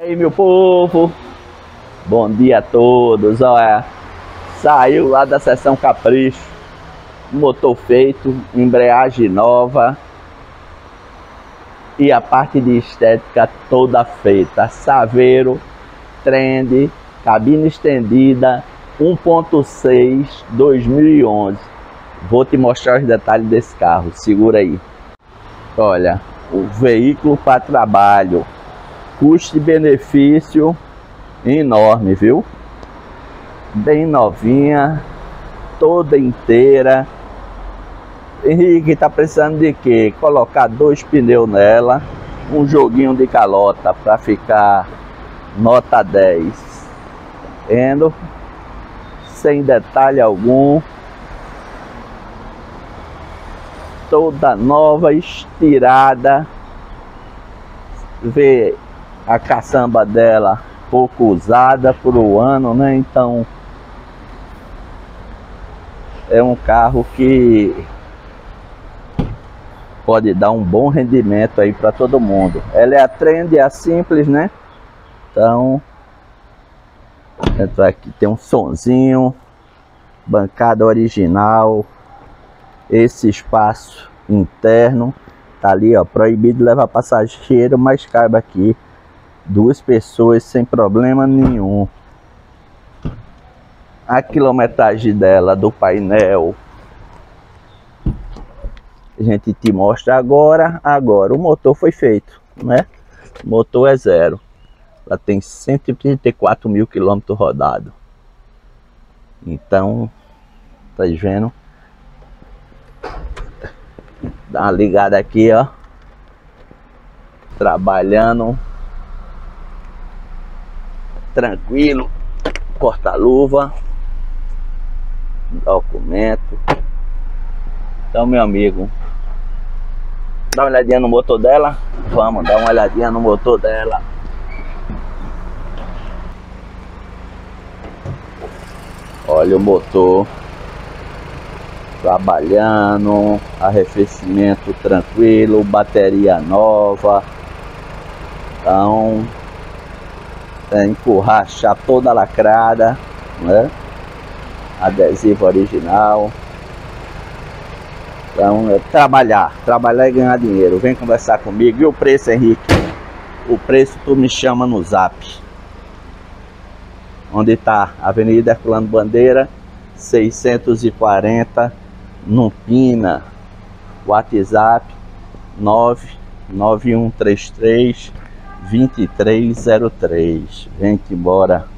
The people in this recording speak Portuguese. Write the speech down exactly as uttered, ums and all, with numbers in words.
E aí, meu povo, bom dia a todos. Olha, saiu lá da seção Capricho, motor feito, embreagem nova e a parte de estética toda feita. Saveiro, Trend, cabine estendida, um ponto seis, dois mil e onze. Vou te mostrar os detalhes desse carro, segura aí. Olha, o veículo para trabalho, custo e benefício enorme, viu? Bem novinha, toda inteira. Henrique, tá precisando de quê? Colocar dois pneus nela, um joguinho de calota para ficar nota dez. Vendo? Sem detalhe algum. Toda nova, estirada. Vê a caçamba dela pouco usada por um ano, né? Então é um carro que pode dar um bom rendimento aí para todo mundo. Ela é a Trend, é a simples, né? Então aqui tem um sonzinho, bancada original, esse espaço interno tá ali, ó, proibido levar passageiro, mas cabe aqui duas pessoas sem problema nenhum. A quilometragem dela do painel a gente te mostra agora. Agora o motor foi feito, né? O motor é zero. Ela tem cento e trinta e quatro mil quilômetros rodados. Então, tá vendo? Dá uma ligada aqui, ó. Trabalhando tranquilo. Porta-luva, documento. Então, meu amigo, dá uma olhadinha no motor dela. Vamos dar uma olhadinha no motor dela. Olha o motor trabalhando, arrefecimento tranquilo, bateria nova. Então é empurracha toda lacrada, né? Adesivo original. Então é trabalhar, trabalhar e ganhar dinheiro. Vem conversar comigo. E o preço, Henrique? O preço tu me chama no zap. Onde está? Avenida Herculano Bandeira, seiscentos e quarenta, no Pina. WhatsApp nove nove um três três, dois três zero três. Vem-te embora.